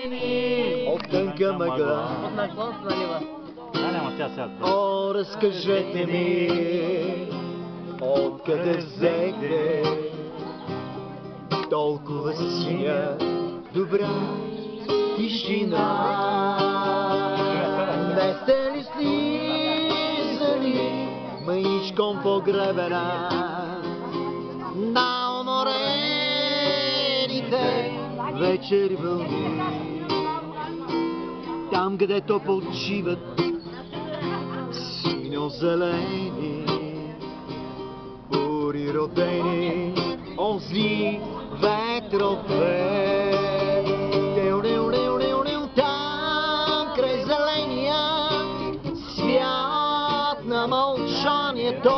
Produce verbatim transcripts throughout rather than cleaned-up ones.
ми от тънка мъгла. от наклон с налива. Да, няма, тя сега. О, разкажете ми, откъде взехте толкова синя, добра тишина? Не сте ли слизали мъничком по гребена на уморените вечери вълни, там където почиват синьо-зелени бури родени онзи ветрове. Там край зеления свят на мълчанието,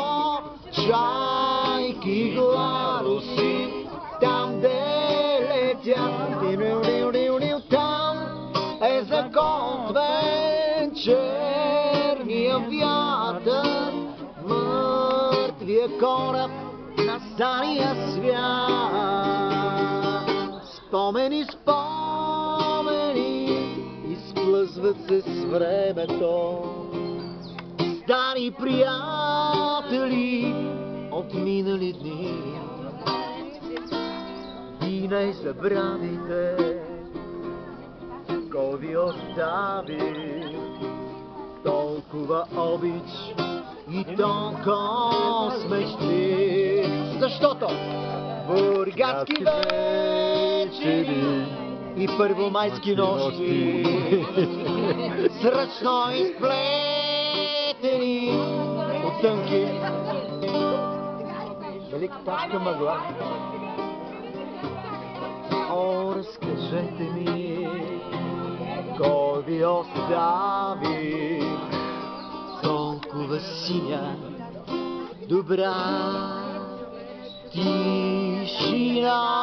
чайки гладоси там де летят. Там е заготвен черния вятър, мъртвия кораб на стария свят. Спомени, спомени изплъзват се с времето, стари приятели от минали дни. И не забравяйте кой ви остави толкова обич и толкова с мечти. Защото бургаски вечери и първомайски нощи с ръчно изплетени от тънки великоташка мъгла. О, разкажете ми, кой ви остави толкова синя, добра тишина?